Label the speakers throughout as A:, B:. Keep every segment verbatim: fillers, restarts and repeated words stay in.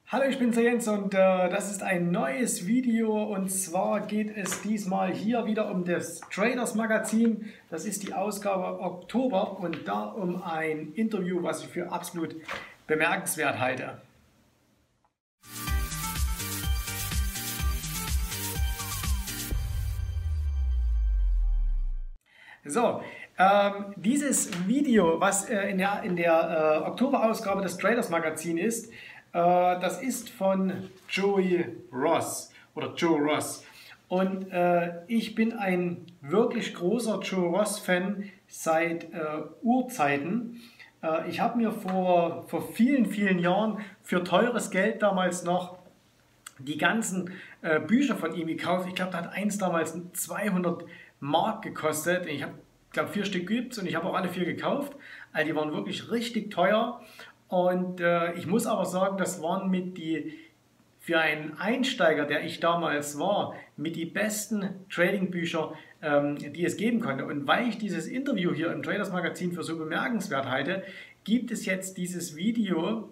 A: Hallo, ich bin der Jens und äh, das ist ein neues Video, und zwar geht es diesmal hier wieder um das Traders Magazin. Das ist die Ausgabe Oktober und da um ein Interview, was ich für absolut bemerkenswert halte. So, ähm, dieses Video, was äh, in der, in der äh, Oktoberausgabe des Traders Magazin ist, äh, das ist von Joey Ross oder Joe Ross. Und äh, ich bin ein wirklich großer Joe Ross-Fan seit äh, Urzeiten. Äh, ich habe mir vor, vor vielen, vielen Jahren für teures Geld damals noch die ganzen äh, Bücher von ihm gekauft. Ich glaube, da hat eins damals zweihundert Mark gekostet. Ich habe, glaube vier Stück gibt es und ich habe auch alle vier gekauft. Also die waren wirklich richtig teuer. Und äh, ich muss aber sagen, das waren mit die, für einen Einsteiger, der ich damals war, mit die besten Trading-Bücher, ähm, die es geben konnte. Und weil ich dieses Interview hier im Traders Magazin für so bemerkenswert halte, gibt es jetzt dieses Video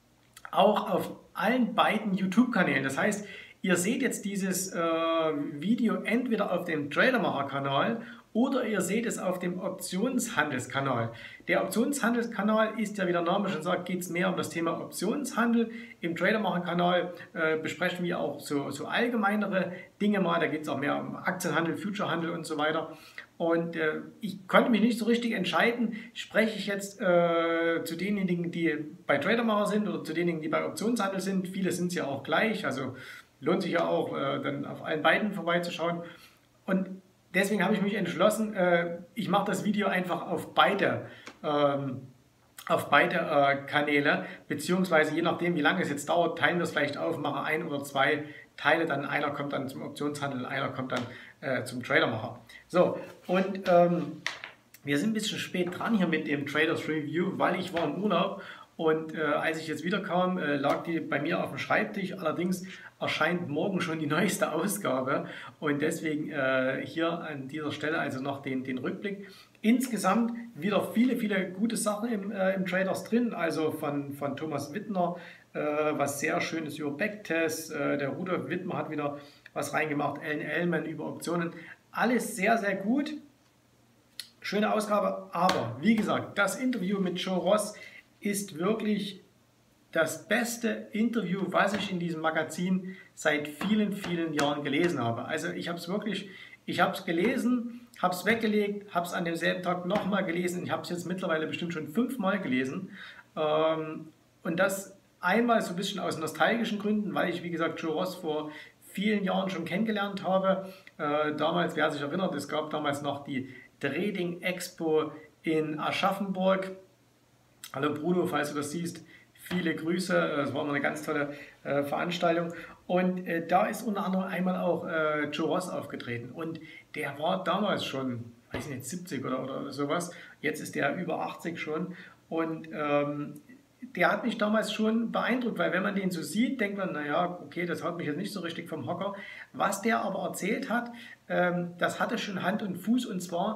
A: auch auf allen beiden YouTube-Kanälen. Das heißt, ihr seht jetzt dieses äh, Video entweder auf dem Tradermacher-Kanal oder ihr seht es auf dem Optionshandelskanal. Der Optionshandelskanal ist ja, wie der Name schon sagt, geht es mehr um das Thema Optionshandel. Im Tradermacher-Kanal äh, besprechen wir auch so, so allgemeinere Dinge mal. Da geht es auch mehr um Aktienhandel, Futurehandel und so weiter. Und äh, ich konnte mich nicht so richtig entscheiden, spreche ich jetzt äh, zu denjenigen, die bei Tradermacher sind oder zu denjenigen, die bei Optionshandel sind. Viele sind es ja auch gleich, also lohnt sich ja auch, äh, dann auf allen beiden vorbeizuschauen. Und deswegen habe ich mich entschlossen, äh, ich mache das Video einfach auf beide, ähm, auf beide äh, Kanäle, beziehungsweise je nachdem, wie lange es jetzt dauert, teilen wir es vielleicht auf, mache ein oder zwei Teile, dann einer kommt dann zum Optionshandel, einer kommt dann äh, zum Tradermacher. So, und ähm, wir sind ein bisschen spät dran hier mit dem Traders Review, weil ich war im Urlaub. Und äh, als ich jetzt wiederkam, äh, lag die bei mir auf dem Schreibtisch. Allerdings erscheint morgen schon die neueste Ausgabe. Und deswegen äh, hier an dieser Stelle also noch den, den Rückblick. Insgesamt wieder viele, viele gute Sachen im, äh, im Traders drin. Also von, von Thomas Wittner, äh, was sehr Schönes über Backtests. Äh, der Rudolf Wittmer hat wieder was reingemacht. Alan Ellman über Optionen. Alles sehr, sehr gut. Schöne Ausgabe. Aber wie gesagt, das Interview mit Joe Ross ist wirklich das beste Interview, was ich in diesem Magazin seit vielen, vielen Jahren gelesen habe. Also ich habe es wirklich, ich habe es gelesen, habe es weggelegt, habe es an demselben Tag nochmal gelesen. Ich habe es jetzt mittlerweile bestimmt schon fünfmal gelesen. Und das einmal so ein bisschen aus nostalgischen Gründen, weil ich, wie gesagt, Joe Ross vor vielen Jahren schon kennengelernt habe. Damals, wer sich erinnert, es gab damals noch die Trading Expo in Aschaffenburg. Hallo Bruno, falls du das siehst, viele Grüße. Es war immer eine ganz tolle äh, Veranstaltung. Und äh, da ist unter anderem einmal auch äh, Joe Ross aufgetreten. Und der war damals schon, weiß nicht, siebzig oder, oder sowas. Jetzt ist der über achtzig schon. Und ähm, der hat mich damals schon beeindruckt, weil wenn man den so sieht, denkt man, naja, okay, das haut mich jetzt nicht so richtig vom Hocker. Was der aber erzählt hat, ähm, das hatte schon Hand und Fuß, und zwar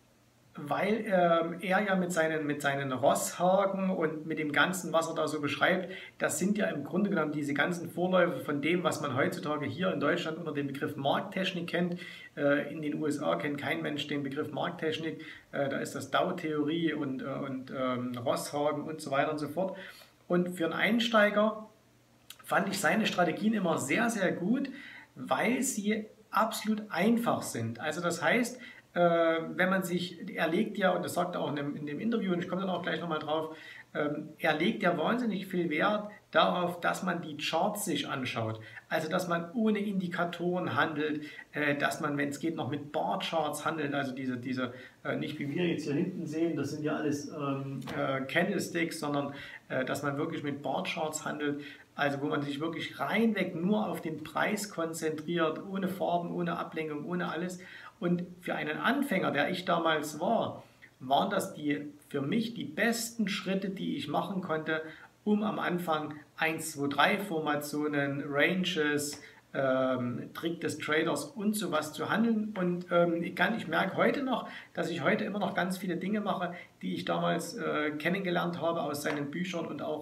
A: weil ähm, er ja mit seinen, mit seinen Rosshaken und mit dem Ganzen, was er da so beschreibt, das sind ja im Grunde genommen diese ganzen Vorläufer von dem, was man heutzutage hier in Deutschland unter dem Begriff Markttechnik kennt. Äh, in den U S A kennt kein Mensch den Begriff Markttechnik. Äh, da ist das Dow-Theorie und, äh, und ähm, Rosshaken und so weiter und so fort. Und für einen Einsteiger fand ich seine Strategien immer sehr, sehr gut, weil sie absolut einfach sind. Also das heißt, wenn man sich, er legt ja, und das sagt er auch in dem, in dem Interview, und ich komme dann auch gleich nochmal drauf, er legt ja wahnsinnig viel Wert darauf, dass man die Charts sich anschaut. Also, dass man ohne Indikatoren handelt, dass man, wenn es geht, noch mit Bar-Charts handelt, also diese, diese, nicht wie wir jetzt hier hinten sehen, das sind ja alles ähm, äh, Candlesticks, sondern äh, dass man wirklich mit Bar-Charts handelt, also wo man sich wirklich reinweg nur auf den Preis konzentriert, ohne Farben, ohne Ablenkung, ohne alles. Und für einen Anfänger, der ich damals war, waren das die, für mich die besten Schritte, die ich machen konnte, um am Anfang eins, zwei, drei Formationen, Ranges, ähm, Trick des Traders und sowas zu handeln. Und ähm, ich, kann, ich merke heute noch, dass ich heute immer noch ganz viele Dinge mache, die ich damals äh, kennengelernt habe aus seinen Büchern und auch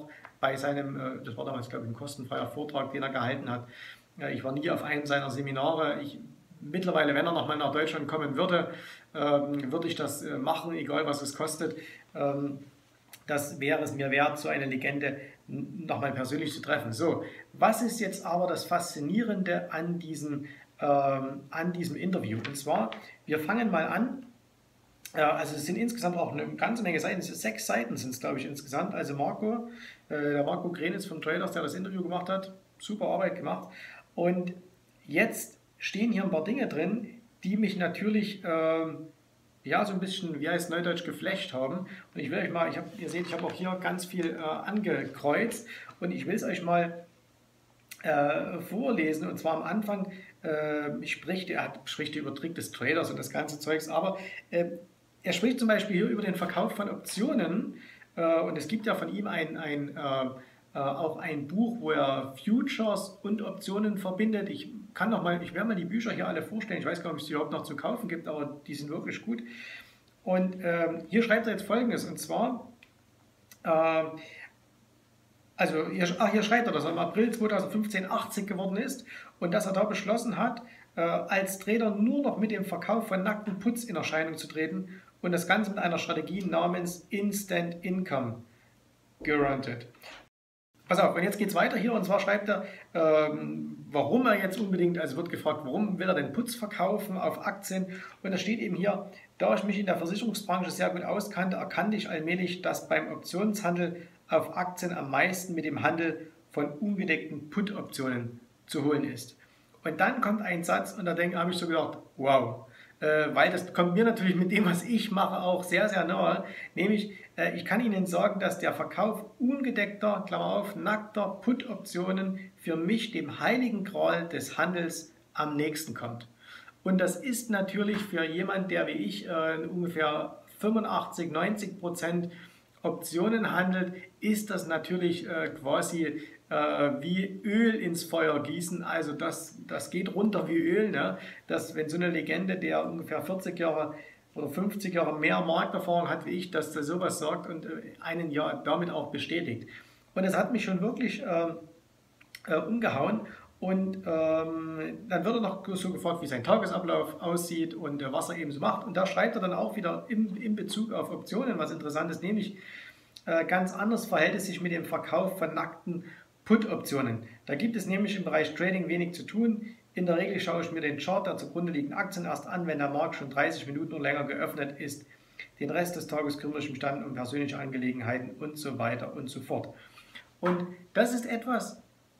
A: bei seinem, äh, das war damals glaube ich ein kostenfreier Vortrag, den er gehalten hat. Äh, ich war nie auf einem seiner Seminare. Ich, mittlerweile, wenn er nochmal nach Deutschland kommen würde, ähm, würde ich das äh, machen, egal was es kostet. Ähm, das wäre es mir wert, so eine Legende nochmal persönlich zu treffen. So, was ist jetzt aber das Faszinierende an diesem, ähm, an diesem Interview? Und zwar, wir fangen mal an. Äh, also es sind insgesamt auch eine ganze Menge Seiten, sechs Seiten sind es glaube ich insgesamt. Also Marco, äh, der Marco Grenitz von Traders, der das Interview gemacht hat, super Arbeit gemacht. Und jetzt stehen hier ein paar Dinge drin, die mich natürlich ähm, ja so ein bisschen, wie heißt Neudeutsch, geflasht haben. Und ich will euch mal, ich hab, ihr seht, ich habe auch hier ganz viel äh, angekreuzt und ich will es euch mal äh, vorlesen. Und zwar am Anfang äh, spricht er spricht über Trick des Traders und das ganze Zeugs, aber äh, er spricht zum Beispiel hier über den Verkauf von Optionen äh, und es gibt ja von ihm ein, ein äh, äh, auch ein Buch, wo er Futures und Optionen verbindet. Ich kann noch mal, ich werde mal die Bücher hier alle vorstellen. Ich weiß gar nicht, ob es die überhaupt noch zu kaufen gibt, aber die sind wirklich gut. Und ähm, hier schreibt er jetzt Folgendes, und zwar, äh, also hier, ach, hier schreibt er, dass er im April zweitausendfünfzehn achtzig geworden ist und dass er da beschlossen hat, äh, als Trader nur noch mit dem Verkauf von nackten Puts in Erscheinung zu treten und das Ganze mit einer Strategie namens Instant Income Guaranteed. Pass auf, und jetzt geht es weiter hier, und zwar schreibt er, ähm, warum er jetzt unbedingt, also wird gefragt, warum will er den Putz verkaufen auf Aktien, und da steht eben hier, da ich mich in der Versicherungsbranche sehr gut auskannte, erkannte ich allmählich, dass beim Optionshandel auf Aktien am meisten mit dem Handel von ungedeckten Put-Optionen zu holen ist. Und dann kommt ein Satz, und da habe ich so gedacht, wow, äh, weil das kommt mir natürlich mit dem, was ich mache, auch sehr, sehr nahe, nämlich äh, ich kann Ihnen sagen, dass der Verkauf ungedeckter, Klammer auf, nackter Put-Optionen für mich dem heiligen Gral des Handels am nächsten kommt. Und das ist natürlich für jemanden, der wie ich äh, ungefähr fünfundachtzig, neunzig Prozent Optionen handelt, ist das natürlich äh, quasi äh, wie Öl ins Feuer gießen. Also das, das geht runter wie Öl. Ne? Dass, wenn so eine Legende, der ungefähr vierzig Jahre oder fünfzig Jahre mehr Markterfahrung hat wie ich, dass der sowas sagt und äh, einen ja damit auch bestätigt. Und das hat mich schon wirklich äh, äh, umgehauen. Und ähm, dann wird er noch so gefragt, wie sein Tagesablauf aussieht und äh, was er eben so macht. Und da schreibt er dann auch wieder in, in Bezug auf Optionen was Interessantes, nämlich äh, ganz anders verhält es sich mit dem Verkauf von nackten Put-Optionen. Da gibt es nämlich im Bereich Trading wenig zu tun. In der Regel schaue ich mir den Chart der zugrunde liegenden Aktien erst an, wenn der Markt schon dreißig Minuten oder länger geöffnet ist. Den Rest des Tages kümmere ich mich dann um persönliche Angelegenheiten und so weiter und so fort. Und das ist etwas,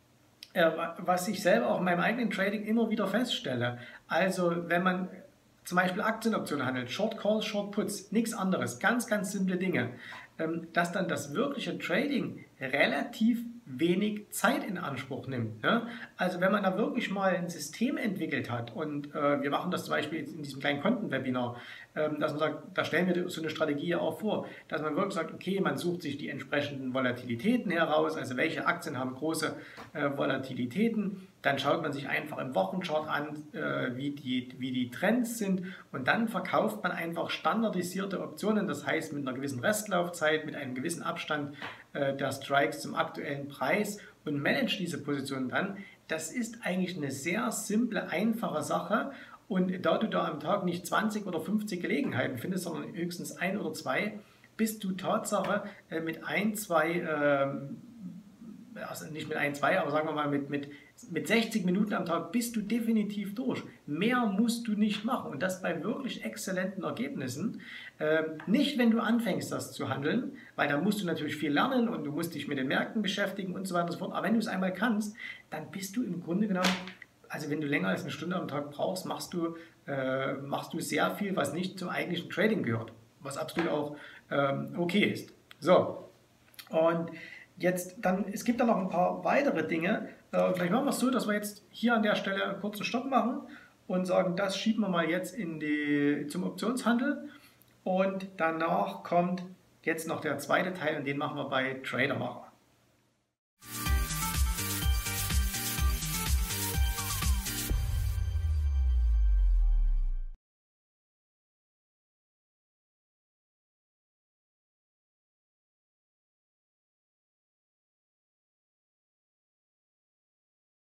A: was ich selber auch in meinem eigenen Trading immer wieder feststelle. Also wenn man zum Beispiel Aktienoptionen handelt, Short Calls, Short Puts, nichts anderes, ganz, ganz simple Dinge, dass dann das wirkliche Trading relativ wenig Zeit in Anspruch nimmt. Ne? Also wenn man da wirklich mal ein System entwickelt hat, und äh, wir machen das zum Beispiel in diesem kleinen Kontenwebinar, ähm, dass man sagt, da stellen wir so eine Strategie auch vor, dass man wirklich sagt, okay, man sucht sich die entsprechenden Volatilitäten heraus, also welche Aktien haben große äh, Volatilitäten, dann schaut man sich einfach im Wochenchart an, äh, wie, die, wie die Trends sind, und dann verkauft man einfach standardisierte Optionen, das heißt mit einer gewissen Restlaufzeit, mit einem gewissen Abstand äh, der Strikes zum aktuellen Preis, und managt diese Position dann. Das ist eigentlich eine sehr simple, einfache Sache, und da du da am Tag nicht zwanzig oder fünfzig Gelegenheiten findest, sondern höchstens ein oder zwei, bist du Tatsache äh, mit ein, zwei, ähm, also nicht mit ein, zwei, aber sagen wir mal mit, mit, mit sechzig Minuten am Tag bist du definitiv durch. Mehr musst du nicht machen, und das bei wirklich exzellenten Ergebnissen. Ähm, nicht, wenn du anfängst, das zu handeln, weil da musst du natürlich viel lernen und du musst dich mit den Märkten beschäftigen und so weiter und so fort. Aber wenn du es einmal kannst, dann bist du im Grunde genommen, also wenn du länger als eine Stunde am Tag brauchst, machst du, äh, machst du sehr viel, was nicht zum eigentlichen Trading gehört, was absolut auch ähm, okay ist. So, und jetzt dann, es gibt dann noch ein paar weitere Dinge. Äh, vielleicht machen wir es so, dass wir jetzt hier an der Stelle einen kurzen Stopp machen und sagen, das schieben wir mal jetzt in die, zum Optionshandel, und danach kommt jetzt noch der zweite Teil, und den machen wir bei Tradermacher.